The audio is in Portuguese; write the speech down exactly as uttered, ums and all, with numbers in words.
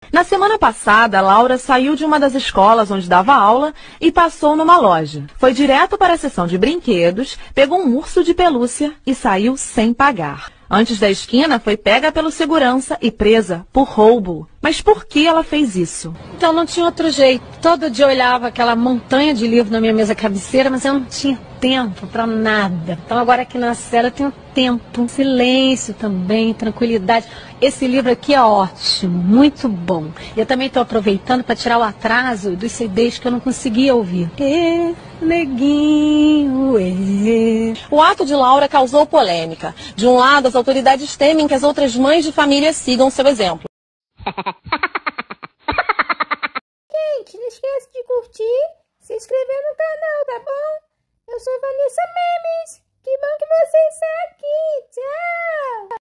Na semana passada, Laura saiu de uma das escolas onde dava aula e passou numa loja. Foi direto para a seção de brinquedos, pegou um urso de pelúcia e saiu sem pagar. Antes da esquina, foi pega pelo segurança e presa por roubo. Mas por que ela fez isso? Então não tinha outro jeito. Todo dia eu olhava aquela montanha de livro na minha mesa cabeceira, mas eu não tinha tempo para nada. Então agora aqui na cela eu tenho tempo, silêncio também, tranquilidade. Esse livro aqui é ótimo, muito bom. E eu também estou aproveitando para tirar o atraso dos C Ds que eu não conseguia ouvir. E, neguinho, e... O ato de Laura causou polêmica. De um lado, as autoridades temem que as outras mães de família sigam seu exemplo. Gente, não esquece de curtir, se inscrever no canal, tá bom? Eu sou Vanessa Memes. Que bom que você está aqui. Tchau!